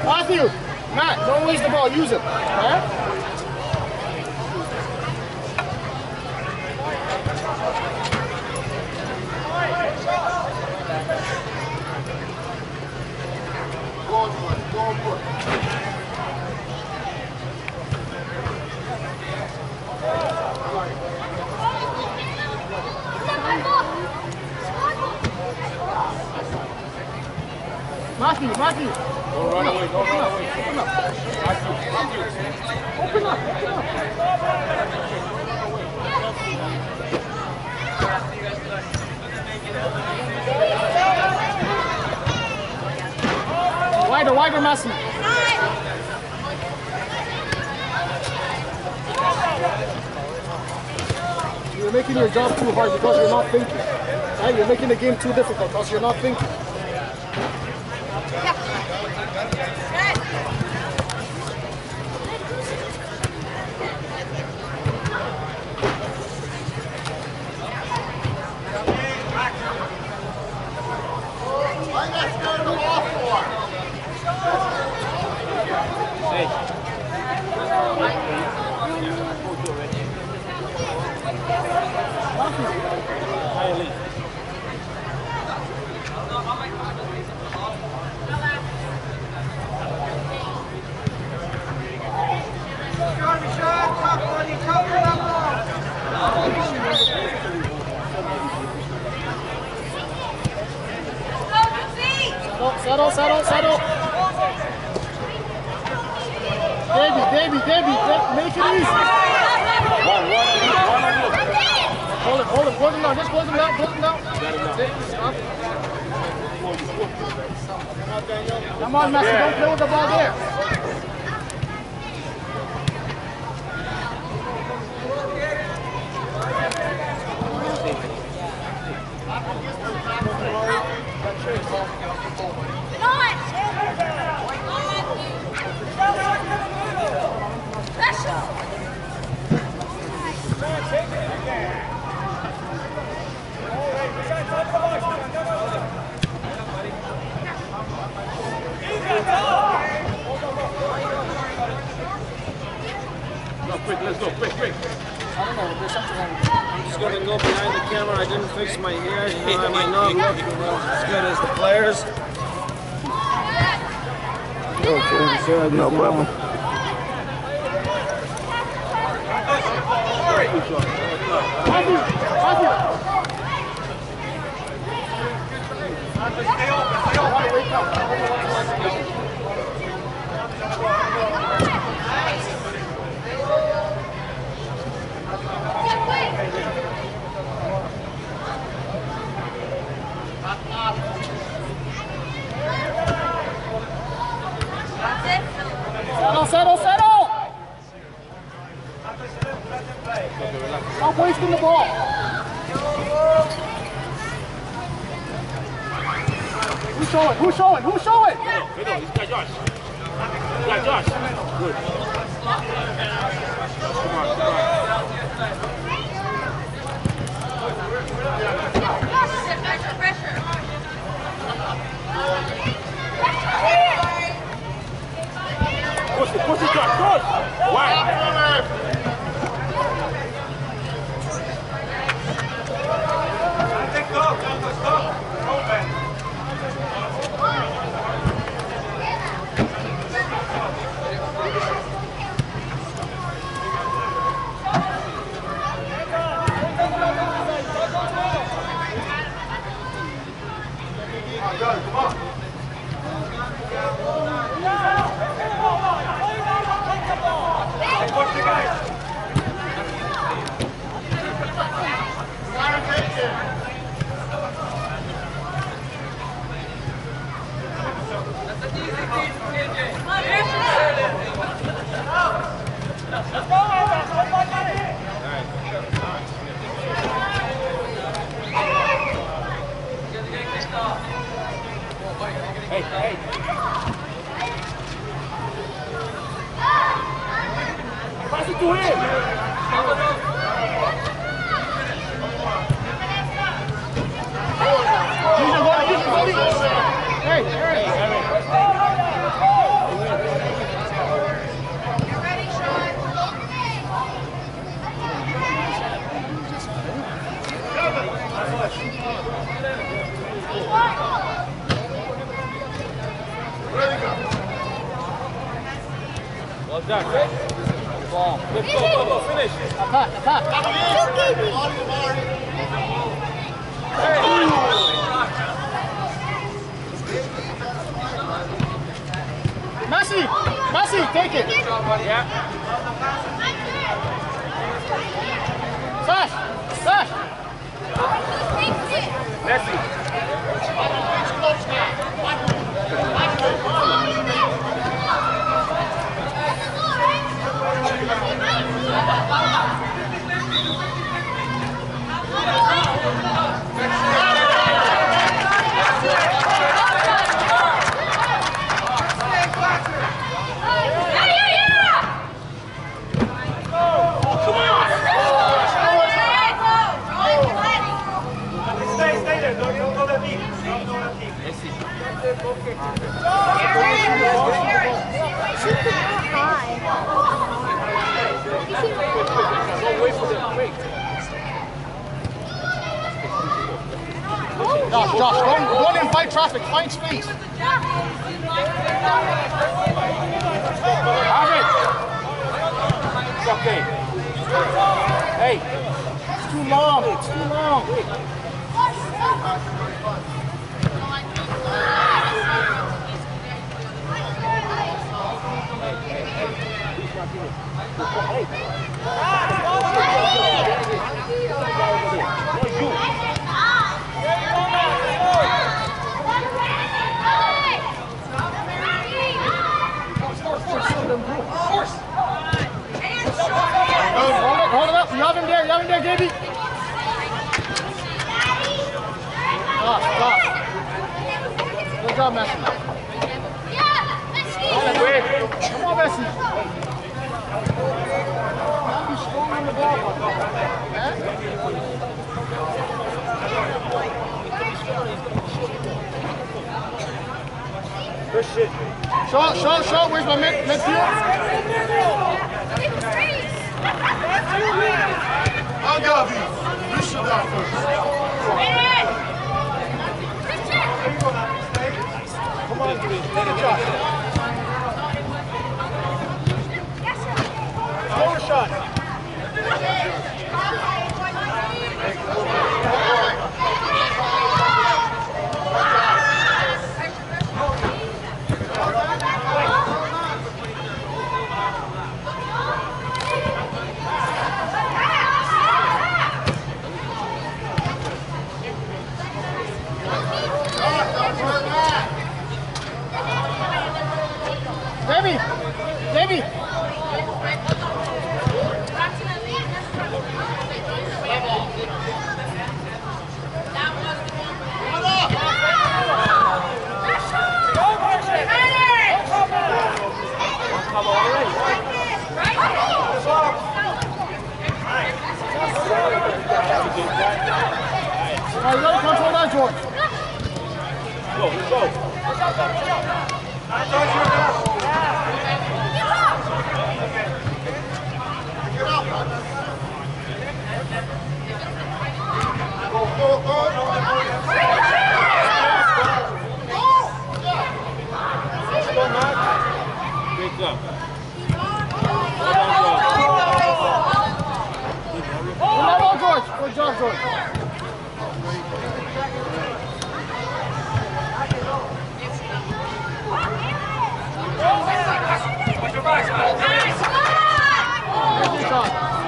Matthew, Matt, don't waste the ball. Use it. Right? Matthew, Matthew. Don't run away, don't run away. Open up. Matthew. Open up, open up. Wider, wider, Matthew. You're making your job too hard because you're not thinking. Right? You're making the game too difficult because you're not thinking. Settle, settle, settle. Davey, make it easy. One. Hold it, close him down, just close him down. Stop. Come on, Messi, don't play with the ball there. Let's go, quick. I don't know, there's something wrong with it. I'm just going to go behind the camera. I didn't fix my hair. You know, I might not look as good as the players. Okay, no problem. Settle! Stop wasting the ball. Who's showing? He's got Josh. Good. Come on. Pressure. Push it, Josh. Good. Wide. Hey. Pass it to him. Hey. Josh. Ball. Let's go. Finish. Attack. Messi, take it. Yeah. Sash. Messi. Stay there. Don't go that deep. Don't go that deep. Josh, don't invite traffic. Find space. Have it. It's okay. Hey. It's too long. Hold it up. You have him there, Gaby. Stop. Good job, Messi. Come on, Messi. Be strong on the ball. Good shit. Show. Where's my midfield? I'll go, you should go first. Come on, take a shot. Slower shot. Davey! You gotta control that, George. Go. Good job. George. Good job, George. Watch your back, Good shot.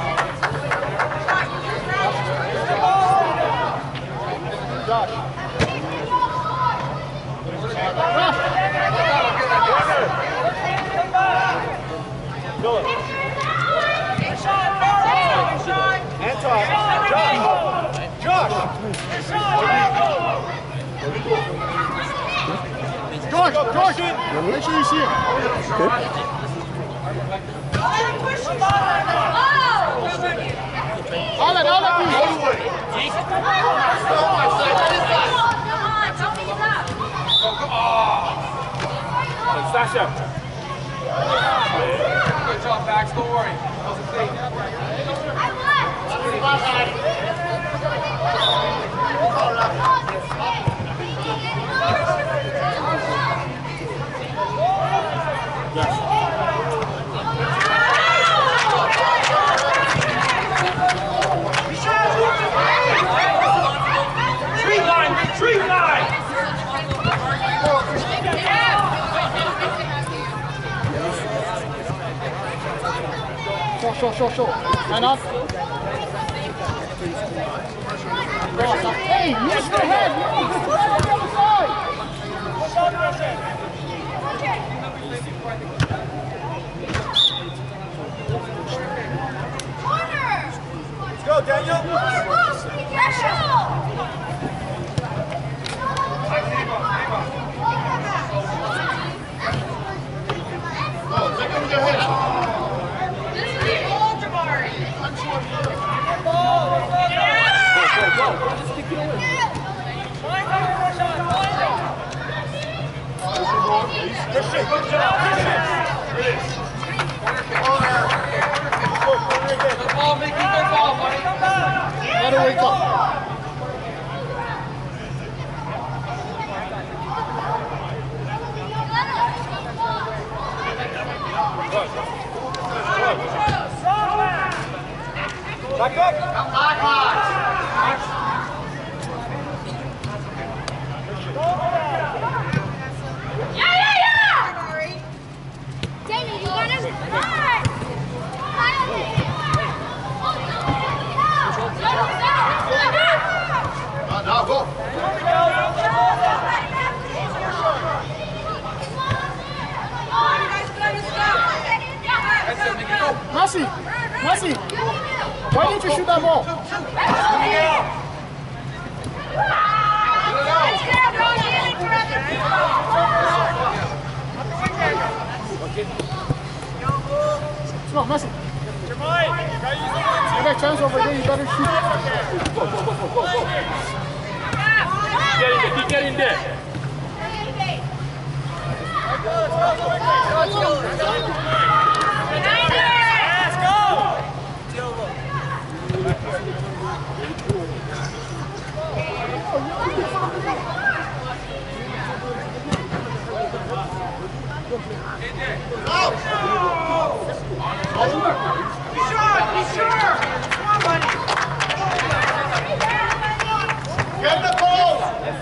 Josh. Go. Anton. Josh. George. Make sure you see him. All that, Sasha. Good job, Max. Don't worry. Show. Line up. Hey, use your head. Move to the other side. Let's go, Daniel. Take him with your head. Let her wake up. Back up. Daniel, you got him. Hard. Now go. Messi, why didn't you shoot that ball? Come on, Messi. You got a chance over there, you better shoot. Go. Keep getting there. Be sure. Come on, buddy. Get the ball.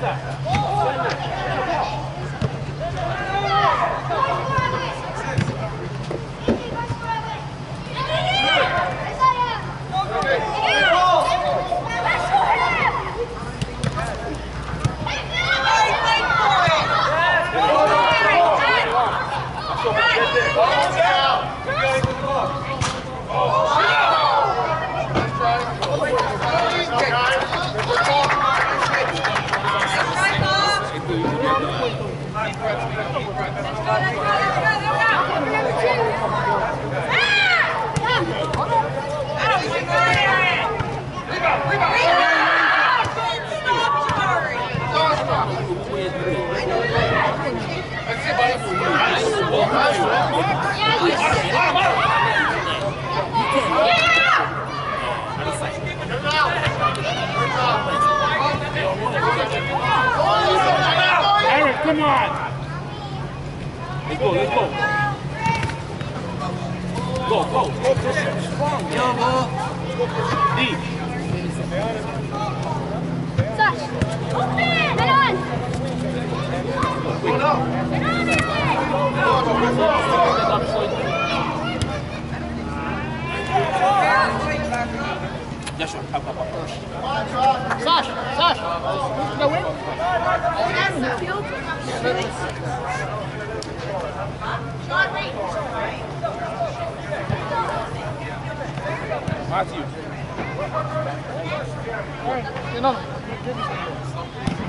Aaron, come on. Let's go. Go. Deep. Sash, open! Head on! Sash, no win. Matthew. All right, you know.